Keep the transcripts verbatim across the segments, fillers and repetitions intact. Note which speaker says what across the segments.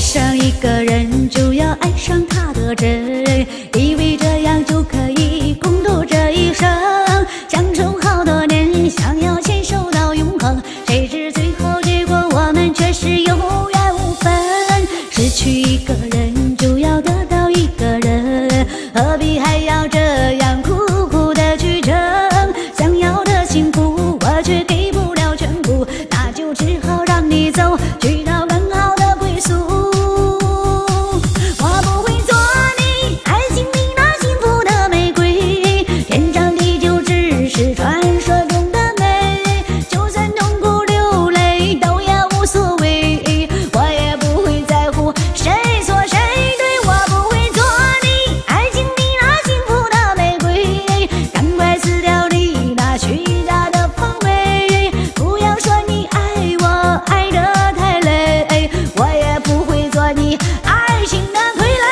Speaker 1: 上一个人就要爱上他的真，以为这样就可以共度这一生，相处好多年，想要牵手到永恒，谁知最后结果我们却是有缘无分。失去一个人就要得到一个人，何必还要这样苦苦的去争？想要的幸福我却给不了全部，那就只好让你走，去到更好的归宿。我不会做你爱情里那幸福的玫瑰，天长地久只是传说中的美，就算痛苦流泪都也无所谓，我也不会在乎谁错谁对。我不会做你爱情里那幸福的玫瑰，赶快撕掉你那虚假的防卫，不要说你爱我爱得太累，我也不会做你爱情的傀儡。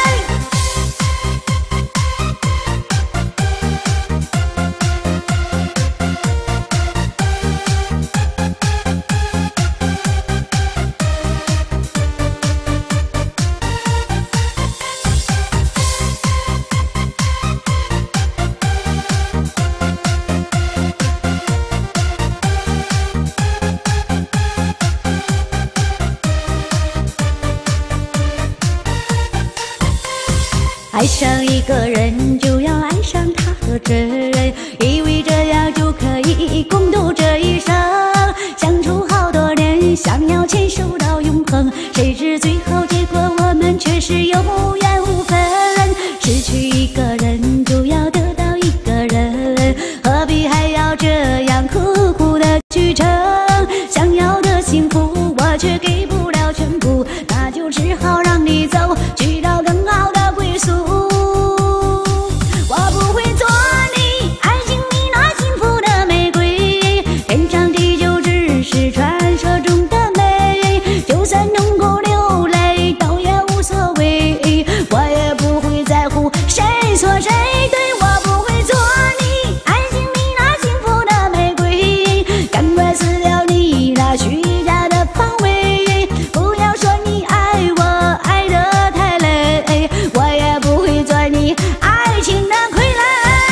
Speaker 1: 爱上一个人就要爱上他的真，以为这样就可以共度这一生，相处好多年，想要牵手到永恒，谁知最后结果我们却是有缘无分。失去一个人就要得到一个人，何必还要这样苦苦的去争？想要的幸福我却给不了全部，那就只好让你走，去到更好的归宿。我不会做你爱情里那幸福的玫瑰，天长地久只是传说中的美，就算痛苦流泪都也无所谓，我也不会在乎谁错谁对。我不会做你爱情里那幸福的玫瑰，赶快撕掉你那虚假的防卫，不要说你爱我爱得太累，我也不会做你爱情的傀儡。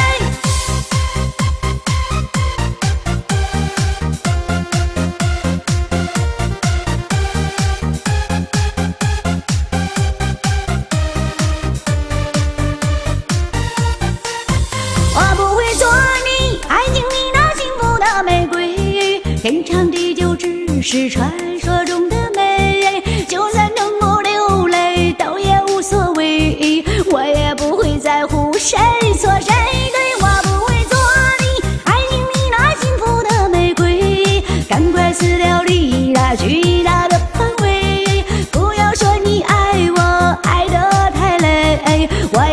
Speaker 1: 我不会做你爱情里那幸福的玫瑰，天长地久只是传说中的美，就算痛苦流泪都也无所谓，我也不会在乎谁错谁对。我不会做你爱情里那幸福的玫瑰，赶快撕掉你那巨大的防卫，不要说你爱我爱得太累，我